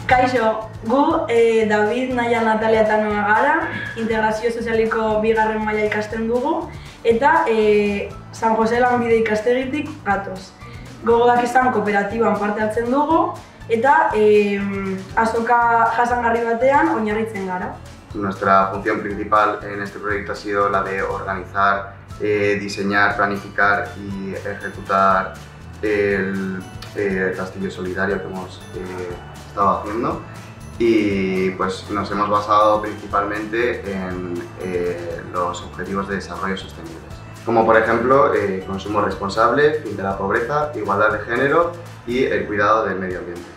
Kaixo, gu David, Naia, Natalia eta Noa gara, integrazio sozialiko bigarren maila ikasten dugu, eta San Jose Lanbide ikastegitik gatoz. Gogoak izan kooperatiban parte hartzen dugu, eta azoka jasangarri batean oinarritzen gara. Nuestra función principal en este proyecto ha sido la de organizar, diseñar, planificar y ejecutar el castillo solidario que hemos estado haciendo, y pues nos hemos basado principalmente en los objetivos de desarrollo sostenibles, como por ejemplo consumo responsable, fin de la pobreza, igualdad de género y el cuidado del medio ambiente.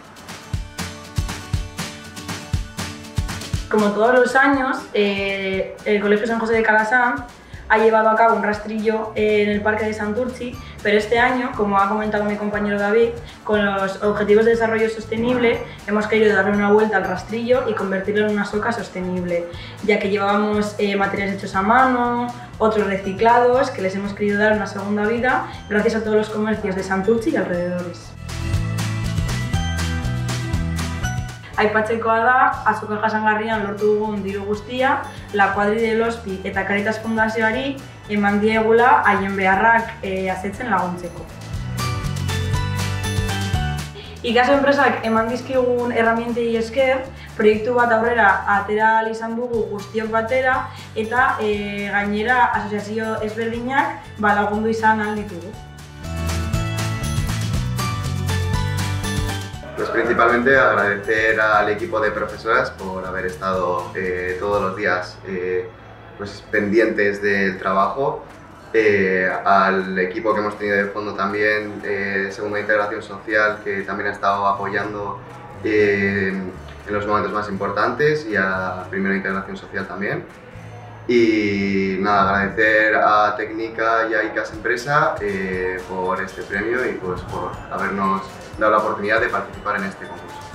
Como todos los años, el Colegio San José de Calasán ha llevado a cabo un rastrillo en el Parque de Santurtzi, pero este año, como ha comentado mi compañero David, con los Objetivos de Desarrollo Sostenible hemos querido darle una vuelta al rastrillo y convertirlo en una soca sostenible, ya que llevábamos materiales hechos a mano, otros reciclados, que les hemos querido dar una segunda vida gracias a todos los comercios de Santurtzi y alrededores. Aipatzekoa da, azoka jasangarrian lortu dugun diru guztia, La Kuadri del Ospi eta Caritas Fundazioari eman diegula haien beharrak asetzen laguntzeko. Ikaso enpresak eman dizkigun erramientei esker, proiektu bat aurrera atera ahal izan dugu guztiok batera, eta gainera asoziazio ezberdinak lagundu izan ahal ditugu. Pues principalmente agradecer al equipo de profesoras por haber estado todos los días pues pendientes del trabajo, al equipo que hemos tenido de fondo también, Segunda Integración Social, que también ha estado apoyando en los momentos más importantes, y a Primera Integración Social también. Y nada, agradecer a Técnica y a ICAS Empresa por este premio y pues por habernos dado la oportunidad de participar en este concurso.